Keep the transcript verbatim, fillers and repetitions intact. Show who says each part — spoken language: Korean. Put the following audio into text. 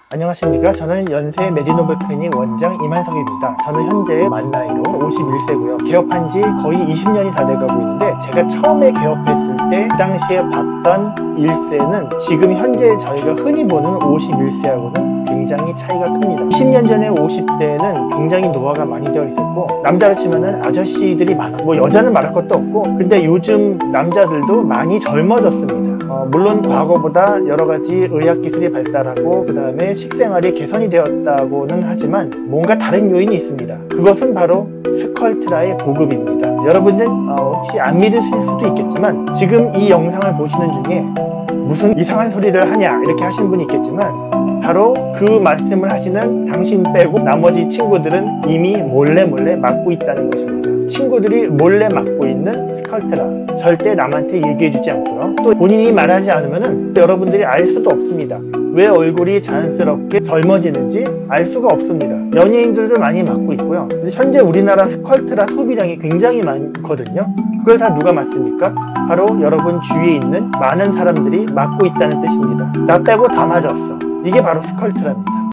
Speaker 1: 안녕하십니까. 저는 연세 메디노블 클리닉 원장 이만석입니다. 저는 현재 만 나이로 오십일 세고요. 개업한 지 거의 이십 년이 다 돼가고 있는데, 제가 처음에 개업했을 때 그 당시에 봤던 일세는 지금 현재 저희가 흔히 보는 오십일 세하고는 굉장히 차이가 큽니다. 이십 년 전에 오십 대는 굉장히 노화가 많이 되어 있었고, 남자로 치면은 아저씨들이 많아. 뭐 여자는 말할 것도 없고, 근데 요즘 남자들도 많이 젊어졌습니다. 어, 물론 과거보다 여러 가지 의학기술이 발달하고 그 다음에 식생활이 개선이 되었다고는 하지만 뭔가 다른 요인이 있습니다. 그것은 바로 스컬트라의 보급입니다. 여러분들 어, 혹시 안 믿으실 수도 있겠지만, 지금 이 영상을 보시는 중에 무슨 이상한 소리를 하냐 이렇게 하시는 분이 있겠지만, 바로 그 말씀을 하시는 당신 빼고 나머지 친구들은 이미 몰래 몰래 맞고 있다는 것입니다. 친구들이 몰래 맞고 있는 스컬트라, 절대 남한테 얘기해주지 않고요. 또 본인이 말하지 않으면 여러분들이 알 수도 없습니다. 왜 얼굴이 자연스럽게 젊어지는지 알 수가 없습니다. 연예인들도 많이 맞고 있고요. 현재 우리나라 스컬트라 소비량이 굉장히 많거든요. 그걸 다 누가 맞습니까? 바로 여러분 주위에 있는 많은 사람들이 맞고 있다는 뜻입니다. 나 빼고 다 맞았어. 이게 바로 스컬트라입니다.